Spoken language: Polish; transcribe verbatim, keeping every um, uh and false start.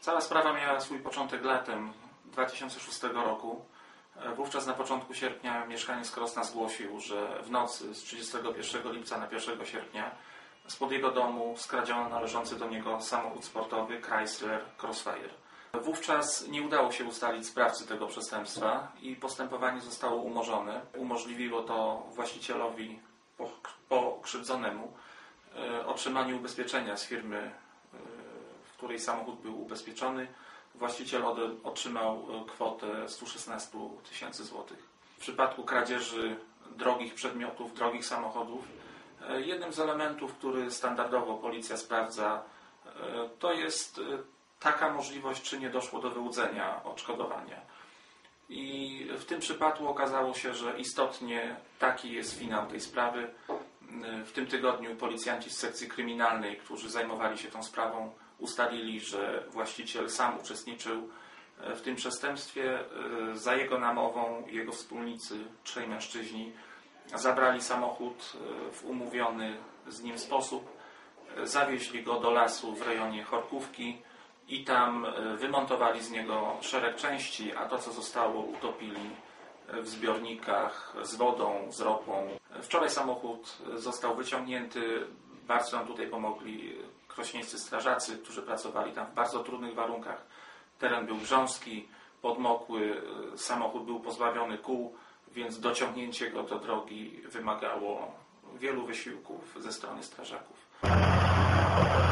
Cała sprawa miała swój początek latem dwa tysiące szóstego roku. Wówczas na początku sierpnia mieszkaniec Krosna zgłosił, że w nocy z trzydziestego pierwszego lipca na pierwszego sierpnia spod jego domu skradziono należący do niego samochód sportowy Chrysler Crossfire. Wówczas nie udało się ustalić sprawcy tego przestępstwa i postępowanie zostało umorzone. Umożliwiło to właścicielowi pokrzywdzonemu otrzymanie ubezpieczenia z firmy, w której samochód był ubezpieczony. Właściciel otrzymał kwotę sto szesnaście tysięcy złotych. W przypadku kradzieży drogich przedmiotów, drogich samochodów, jednym z elementów, który standardowo policja sprawdza, to jest taka możliwość, czy nie doszło do wyłudzenia odszkodowania. I w tym przypadku okazało się, że istotnie taki jest finał tej sprawy. W tym tygodniu policjanci z sekcji kryminalnej, którzy zajmowali się tą sprawą, ustalili, że właściciel sam uczestniczył w tym przestępstwie. Za jego namową jego wspólnicy, trzej mężczyźni, zabrali samochód w umówiony z nim sposób, zawieźli go do lasu w rejonie Chorkówki i tam wymontowali z niego szereg części, a to, co zostało, utopili w zbiornikach z wodą, z ropą. Wczoraj samochód został wyciągnięty. Bardzo nam tutaj pomogli krośnieńscy strażacy, którzy pracowali tam w bardzo trudnych warunkach. Teren był grząski, podmokły, samochód był pozbawiony kół, więc dociągnięcie go do drogi wymagało wielu wysiłków ze strony strażaków.